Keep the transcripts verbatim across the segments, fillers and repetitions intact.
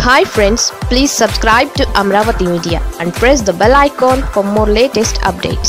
Hi friends, please subscribe to Amravati Media and press the bell icon for more latest updates.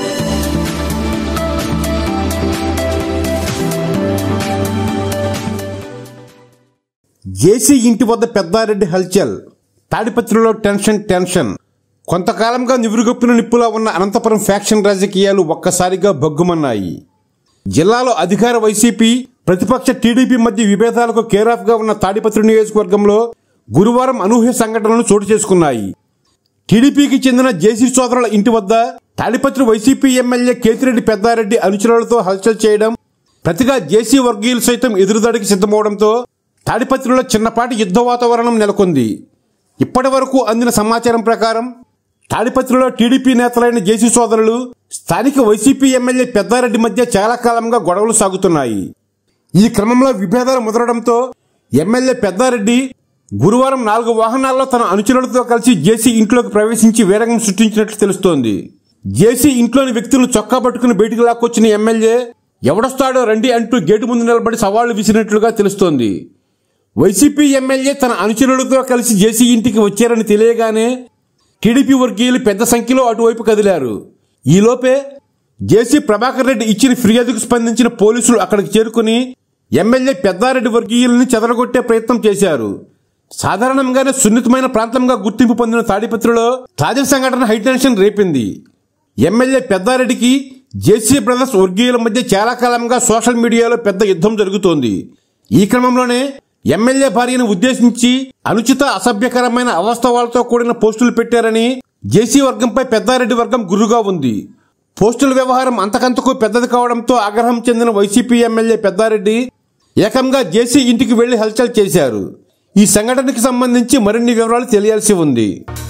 జేసీ ఇంటి వద్ద పెద్దారెడ్డి హల్చల్, తాడిపత్రిలో tension tension. కొంతకాలంగా నివురుగొప్పిన నిప్పులా ఉన్న అనంతపురం ఫ్యాక్షన్ రాజకీయాలు ఒక్కసారిగా బగ్గుమన్నాయి. జిల్లాలో అధికార వైసీపీ, ప్రతిపక్ష టీడీపీ మధ్య విభేదాలకు కేరాఫ్గా ఉన్న తాడిపత్రి నియోజకవర్గంలో గురువారం అనూహ్య సంఘటనలు చోటు చేసుకున్నాయి. టీడీపీకి చెందిన జేసీ సోదరుల ఇంటి వద్ద తాడిపత్రి వైసీపీ ఎమ్మెల్యే కేతిరెడ్డి పెద్దారెడ్డి అనుచరులతో హల్చల్ చేయడం, ప్రతిగా జేసీ వర్గీయులు సైతం ఎదురుదాడికి సిద్ధమవడంతో తాడిపత్రిలో చిన్నపాటి యుద్ధ వాతావరణం నెలకొంది. ఇప్పటి వరకు అందిన సమాచారం ప్రకారం తాడిపత్రిలో టీడీపీ నేతలైన జేసీ సోదరులు, స్థానిక వైసీపీ ఎమ్మెల్యే పెద్దారెడ్డి మధ్య చాలా కాలంగా గొడవలు సాగుతున్నాయి. ఈ క్రమంలో విభేదాలు ముదరడంతో ఎమ్మెల్యే పెద్దారెడ్డి గురువారం నాలుగు వాహనాల్లో తన అనుచరులతో కలిసి జేసీ ఇంట్లోకి ప్రవేశించి వీరంగం సృష్టించినట్లు తెలుస్తోంది. జేసీ ఇంట్లోని వ్యక్తులను చొక్కా పట్టుకుని బయటికి లాక్కొచ్చిన ఎమ్మెల్యే ఎవడొస్తాడో రండి అంటూ గేటు ముందు నిలబడి సవాళ్లు విసిరినట్లుగా తెలుస్తోంది. వైసీపీ ఎమ్మెల్యే తన అనుచరులతో కలిసి జేసీ ఇంటికి వచ్చారని తెలియగానే టీడీపీ వర్గీయులు పెద్ద సంఖ్యలో అటువైపు కదిలారు. ఈలోపే జేసీ ప్రభాకర్ రెడ్డి ఇచ్చిన ఫిర్యాదుకు స్పందించిన పోలీసులు అక్కడికి చేరుకుని ఎమ్మెల్యే పెద్దారెడ్డి వర్గీయుల్ని చెదరగొట్టే ప్రయత్నం చేశారు. సాధారణంగానే సున్నితమైన ప్రాంతంగా గుర్తింపు పొందిన తాడిపత్రిలో తాజా సంఘటన హైటెన్షన్ రేపింది. ఎమ్మెల్యే పెద్దారెడ్డికి జేసీ బ్రదర్స్ వర్గీయుల మధ్య చాలా కాలంగా సోషల్ మీడియాలో పెద్ద యుద్ధం జరుగుతోంది. ఈ క్రమంలోనే ఎమ్మెల్యే భార్యను ఉద్దేశించి అనుచిత, అసభ్యకరమైన అవాస్తవాలతో కూడిన పోస్టులు పెట్టారని జేసీ వర్గంపై పెద్దారెడ్డి వర్గం గుర్రుగా ఉంది. పోస్టుల వ్యవహారం అంతకంతకు పెద్దది కావడంతో ఆగ్రహం చెందిన వైసీపీ ఎమ్మెల్యే పెద్దారెడ్డి ఏకంగా జేసీ ఇంటికి వెళ్లి హల్చల్ చేశారు. ఈ సంఘటనకి సంబంధించి మరిన్ని వివరాలు తెలియాల్సి ఉంది.